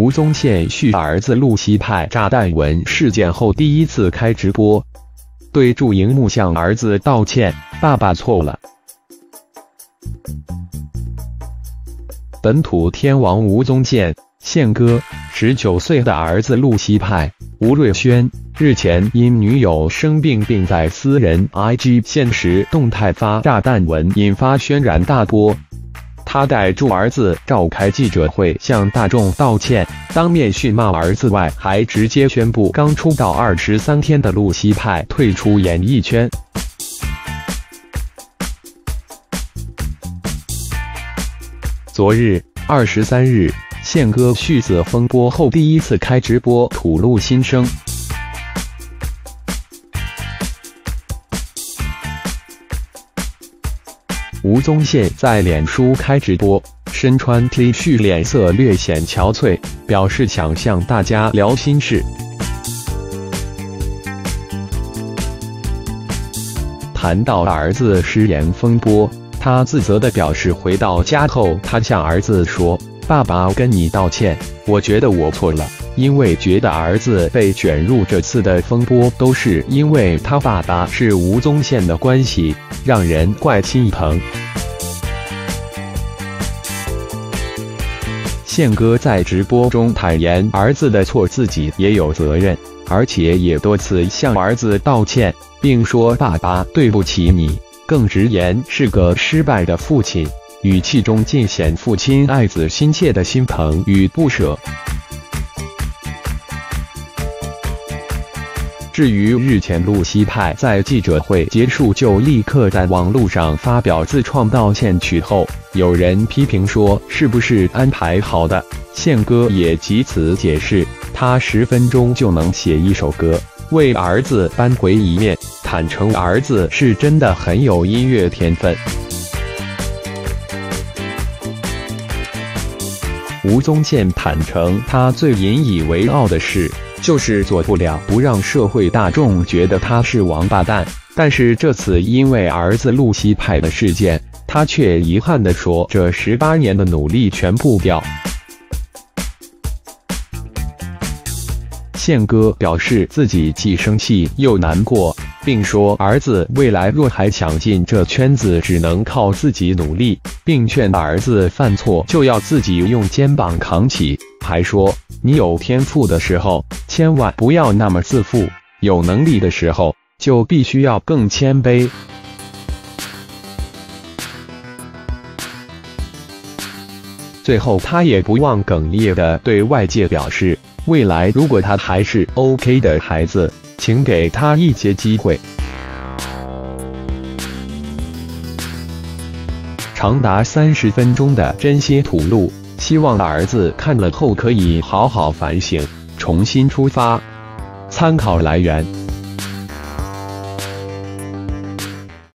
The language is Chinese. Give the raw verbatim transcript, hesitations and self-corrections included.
吴宗宪续儿子露西派炸弹文事件后第一次开直播，对着荧幕向儿子道歉：“爸爸错了。”本土天王吴宗宪，宪哥十九岁的儿子露西派吴瑞轩日前因女友生病，并在私人 I G 限时动态发炸弹文，引发轩然大波。他带住儿子召开记者会向大众道歉，当面训骂儿子外，还直接宣布刚出道二十三天的露西派退出演艺圈。昨日二十三日，宪哥续子风波后第一次开直播吐露心声。吴宗宪在脸书开直播，身穿 T 恤，脸色略显憔悴，表示想向大家聊心事。谈到儿子失言风波，他自责地表示，回到家后，他向儿子说：“爸爸跟你道歉，我觉得我错了，因为觉得儿子被卷入这次的风波，都是因为他爸爸是吴宗宪的关系，让人怪心疼。”宪哥在直播中坦言，儿子的错自己也有责任，而且也多次向儿子道歉，并说：“爸爸，对不起你。”更直言是个失败的父亲，语气中尽显父亲爱子心切的心疼与不舍。至于日前露西派在记者会结束就立刻在网络上发表自创道歉曲后，有人批评说是不是安排好的？宪哥也藉此解释，他十分钟就能写一首歌，为儿子扳回一面，坦诚儿子是真的很有音乐天分。吴宗宪坦诚，他最引以为傲的事，就是做不了不让社会大众觉得他是王八蛋。但是这次因为儿子露西派的事件，他却遗憾地说，这十八年的努力全部掉。宪哥表示自己既生气又难过，并说儿子未来若还想进这圈子，只能靠自己努力，并劝儿子犯错就要自己用肩膀扛起，还说你有天赋的时候千万不要那么自负，有能力的时候就必须要更谦卑。最后他也不忘哽咽地对外界表示，未来如果他还是 OK 的孩子，请给他一些机会。长达三十分钟的真心吐露，希望儿子看了后可以好好反省，重新出发。参考来源。